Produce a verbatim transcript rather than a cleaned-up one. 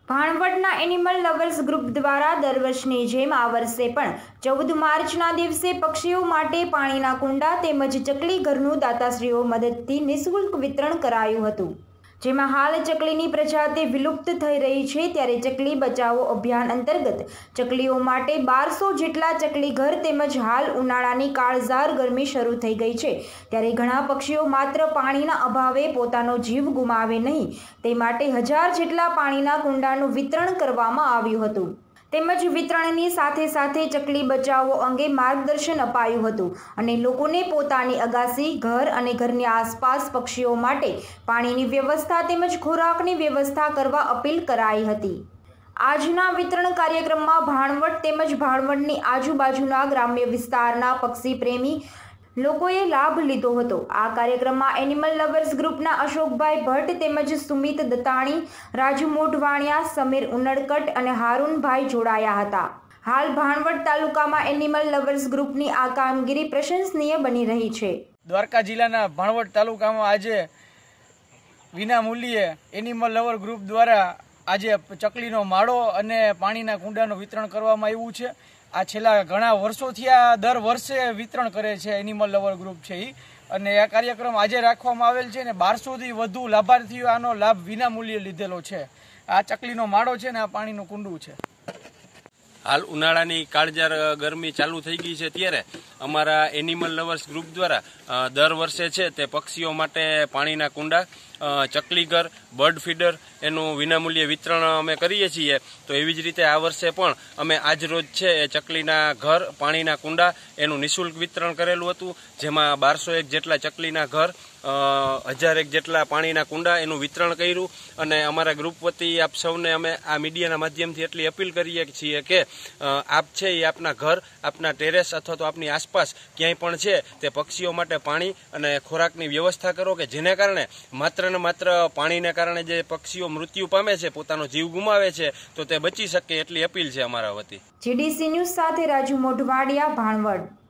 ભાણવડના animal lovers group દ્વારા દર વર્ષની જેમ આ વર્ષે પણ ચૌદ માર્ચના દિવસે પક્ષીઓ માટે પાણીના કુંડા તેમજ ચકલી ઘરનું દાતાશ્રીઓ મદદથી નિઃશુલ્ક વિતરણ કરાયું હતું, જેમાં હાલ ચકલીની પ્રજાતિ વિલુપ્ત થઈ રહી છે ત્યારે ચકલી બચાવો અભિયાન અંતર્ગત ચકલીઓ માટે બારસો જેટલા ચકલી ઘર તેમજ હાલ ઉનાળાની કાળઝાળ ગરમી શરૂ થઈ ગઈ છે ત્યારે ઘણા પક્ષીઓ માત્ર પાણીના અભાવે પોતાનો જીવ ગુમાવે નહીં તે માટે હજાર જેટલા પાણીના કુંડાનું વિતરણ કરવામાં આવ્યું હતું તેમજ વિતરણની સાથે સાથે ચકલી બચાવો અંગે માર્ગદર્શન અપાયું હતું અને લોકોને પોતાની અગાસી, ઘર અને ઘરની આસપાસ પક્ષીઓ માટે પાણીની વ્યવસ્થા તેમજ ખોરાકની વ્યવસ્થા કરવા અપીલ કરાઈ હતી। આજના વિતરણ કાર્યક્રમમાં ભાણવડ તેમજ ભાણવડની આજુબાજુના ગ્રામ્ય વિસ્તારના પક્ષી પ્રેમી લોકોએ લાભ લીધો હતો। આ કાર્યક્રમમાં એનિમલ લવર્સ ગ્રુપના અશોકભાઈ ભટ્ટ તેમજ સુમિત દત્તાણી, રાજુ મોઢવાણિયા, સમીર ઉનડકટ અને હારૂનભાઈ જોડાયા હતા। હાલ ભાણવડ તાલુકામાં એનિમલ લવર્સ ગ્રુપની આ કામગીરી પ્રશંસનીય બની રહી છે। દ્વારકા જિલ્લાના ભાણવડ તાલુકામાં આજે વિના મૂલ્યે એનિમલ લવર ગ્રુપ દ્વારા આજે ચકલીનો માળો અને પાણીના કુંડાનું વિતરણ કરવામાં આવ્યું છે। આ છેલ્લા ઘણા વર્ષોથી આ દર વર્ષે વિતરણ કરે છે એનિમલ લવર ગ્રુપ છે એ, અને આ કાર્યક્રમ આજે રાખવામાં આવેલ છે ને બારસોથી વધુ લાભાર્થીઓ આનો લાભ વિના મૂલ્યે લીધેલો છે। આ ચકલીનો માળો છે ને આ પાણીનું કુંડું છે। હાલ ઉનાળાની કાળઝાળ ગરમી ચાલુ થઈ ગઈ છે ત્યારે અમારા એનિમલ લવર્સ ગ્રુપ દ્વારા દર વર્ષે છે તે પક્ષીઓ માટે પાણીના કુંડા, ચકલી ઘર, બર્ડ ફીડર એનું વિનામૂલ્યે વિતરણ અમે કરીએ છીએ। તો એવી જ રીતે આ વર્ષે પણ અમે આજ રોજ છે એ ચકલીના ઘર, પાણીના કુંડા એનું નિઃશુલ્ક વિતરણ કરેલું હતું, જેમાં બારસો એક જેટલા ચકલીના ઘર, હજાર એક જેટલા પાણીના કુંડા એનું વિતરણ કર્યું। અને અમારા ગ્રુપ વતી આપ સૌને અમે આ મીડિયાના માધ્યમથી એટલી અપીલ કરીએ છીએ કે આપ છે એ આપના ઘર, આપના ટેરેસ અથવા તો આપની આસપાસ ક્યાંય પણ છે તે પક્ષીઓ માટે પાણી અને ખોરાકની વ્યવસ્થા કરો કે જેને કારણે માત્ર ને માત્ર પાણીને કારણે જે પક્ષીઓ મૃત્યુ પામે છે, પોતાનો જીવ ગુમાવે છે, તો તે બચી શકે એટલી અપીલ છે અમારા વતી। જીડીસી ન્યૂઝ સાથે રાજુ મોઢવાડિયા, ભાણવડ।